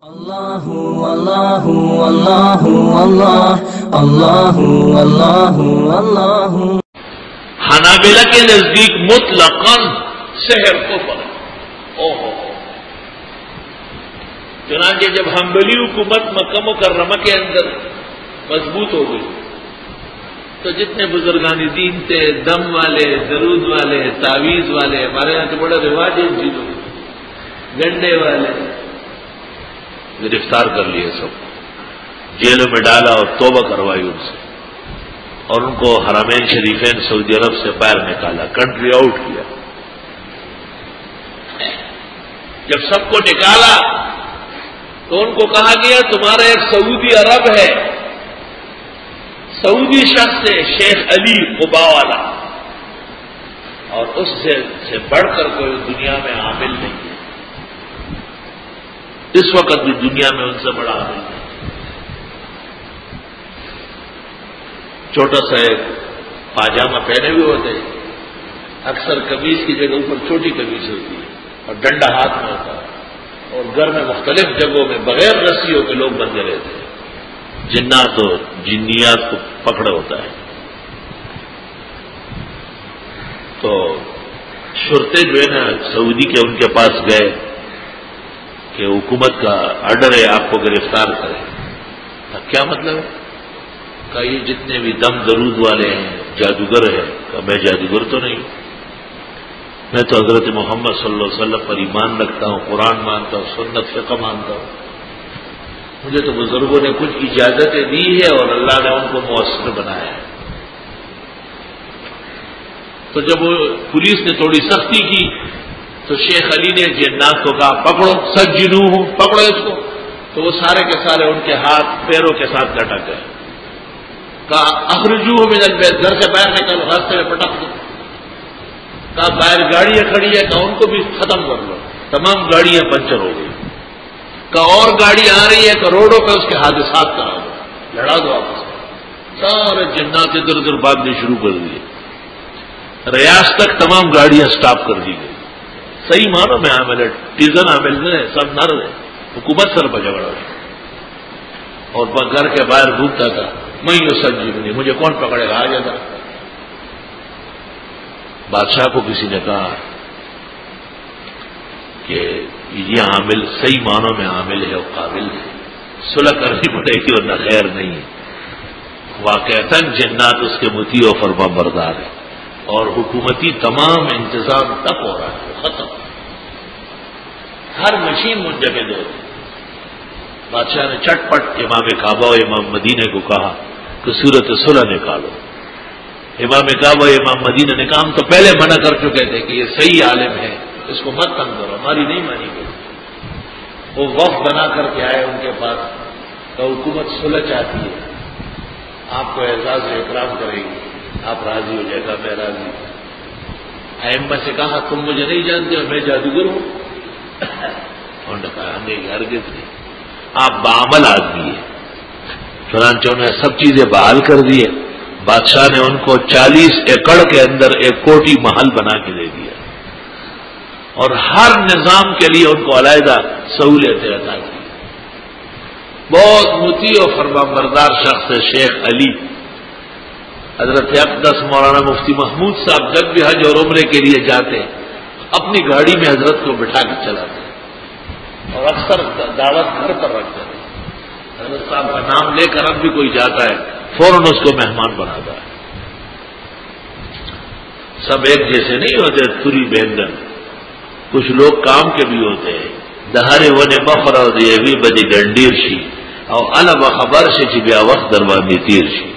اللہ اللہ اللہ اللہ اللہ اللہ اللہ۔ حنابلہ کے نزدیک مطلقاً سحر کفر۔ چنانچہ جب حنبلی حکومت مکہ مکرمہ کے اندر مضبوط ہو گئی تو جتنے بزرگان دین تھے، دم والے، درود والے، تعویذ والے، ہمارے یہاں تو بڑا رواج ہے ان چیزوں کا، گنڈے والے، گرفتار کر لیے، سب جیلوں میں ڈالا اور توبہ کروائی ان سے، اور ان کو حرمین شریفین سعودی عرب سے باہر نکالا، کنٹری آؤٹ کیا۔ جب سب کو نکالا تو ان کو کہا گیا تمہارا ایک سعودی عرب ہے، سعودی شخص ہے، شیخ علی قباء والا، اور اس سے بڑھ کر کوئی دنیا میں عامل نہیں ہے، اس وقت بھی دنیا میں ان سے بڑا عامل نہیں۔ چھوٹا سا ایک پاجامہ پہنے ہوئے ہوتے ہیں، اکثر قمیض کی جگہ اوپر چھوٹی قمیض ہوتی ہے اور ڈنڈا ہاتھ میں ہوتا ہے، اور گھر میں مختلف جگہوں میں بغیر رسیوں کے لوگ بندے رہتے ہیں، جنات اور جنیات کو پکڑا ہوتا ہے۔ تو شرطے جو ہے نا سعودی کے ان کے پاس گئے کہ حکومت کا آرڈر ہے آپ کو گرفتار کرے۔ کیا مطلب ہے؟ کہ یہ جتنے بھی دم درود والے ہیں جادوگر ہیں۔ کہ میں جادوگر تو نہیں، میں تو حضرت محمد صلی اللہ علیہ وسلم پر ایمان رکھتا ہوں، قرآن مانتا ہوں، سنت فقہ مانتا ہوں، مجھے تو بزرگوں نے کچھ اجازتیں دی ہے اور اللہ نے ان کو مؤثر بنایا ہے۔ تو جب وہ پولیس نے تھوڑی سختی کی تو شیخ علی نے جنات کو کہا پکڑو، سجنوہ، پکڑو اس کو، تو وہ سارے کے سارے ان کے ہاتھ پیروں کے ساتھ لٹک گئے۔ کہا اخرجوہ من البیت، گھر سے باہر نکلو، راستے میں پٹک دو۔ کہا باہر گاڑیاں کھڑی ہے، کہا ان کو بھی ختم کر لو، تمام گاڑیاں پنچر ہو گئی۔ کہا اور گاڑی آ رہی ہے، کہ روڈوں پہ اس کے حادثات کرا دو، لڑا دو آپس میں۔ سارے جنات ادھر ادھر بھاگنے شروع کر دیے، ریاض تک تمام گاڑیاں سٹاپ کر دی گئی۔ صحیح معنوں میں عامل ہے، ٹیزن عامل ہے، سب نر ہے، حکومت سر پر جھگڑا ہے، اور گھر کے باہر گھومتا تھا، میں یہ سجنی، مجھے کون پکڑے گا، آ جاتا۔ بادشاہ کو کسی نے کہا کہ یہ عامل صحیح معنوں میں عامل ہے اور قابل ہے، صلح کرنی پڑے گی ورنہ خیر نہیں ہے۔ واقعتاً جنات اس کے مطیع و فرما بردار ہے، اور حکومتی تمام انتظام تک ہو رہا ہے، ختم، ہر مشین منجمد ہو رہی۔ بادشاہ نے چٹ پٹ امام کعبہ و امام مدینہ کو کہا کہ صورت صلح نکالو۔ امام کعبہ و امام مدینہ نے کہا ہم تو پہلے منع کر چکے تھے کہ یہ صحیح عالم ہے، اس کو مت تنگ کرو، ہماری نہیں مانی گئی۔ وہ وفد بنا کر کے آئے ان کے پاس، تو حکومت صلح چاہتی ہے، آپ کو اعزاز و اکرام کرے گی، آپ راضی ہو جائے گا، میں راضی ہوں۔ ائمہ سے کہا تم مجھے نہیں جانتے ہو، میں جادوگر ہوں؟ انہوں نے کہا نہیں، ہرگز نہیں، آپ بعمل آدمی ہیں۔ چنانچہ انہوں نے سب چیزیں بحال کر دی ہے۔ بادشاہ نے ان کو 40 ایکڑ کے اندر ایک کوٹی محل بنا کے دے دیا، اور ہر نظام کے لیے ان کو علیحدہ سہولتیں عطا کی۔ بہت مطیع و فرما بردار شخص ہے شیخ علی۔ حضرت اقدس مولانا مفتی محمود صاحب جب بھی حج اور عمرے کے لیے جاتے اپنی گاڑی میں حضرت کو بٹھا کے چلاتے، اور اکثر دعوت گھر پر رکھتے ہیں۔ حضرت صاحب کا نام لے کر اب بھی کوئی جاتا ہے فوراً اس کو مہمان بناتا ہے۔ سب ایک جیسے نہیں ہوتے تھری بینگن، کچھ لوگ کام کے بھی ہوتے ہیں۔ دہارے ونے بفر اور یہ بھی بدی گنڈیر شی اور الب خبر سے چی بیا وقت دروازی تیر شی۔